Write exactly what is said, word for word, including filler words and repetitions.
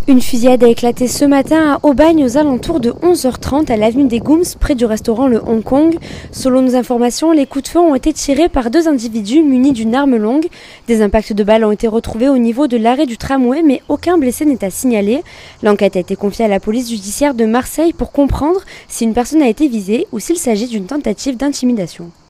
Une fusillade a éclaté ce matin à Aubagne aux alentours de onze heures trente à l'avenue des Goums, près du restaurant Le Hong Kong. Selon nos informations, les coups de feu ont été tirés par deux individus munis d'une arme longue. Des impacts de balles ont été retrouvés au niveau de l'arrêt du tramway, mais aucun blessé n'est à signaler. L'enquête a été confiée à la police judiciaire de Marseille pour comprendre si une personne a été visée ou s'il s'agit d'une tentative d'intimidation.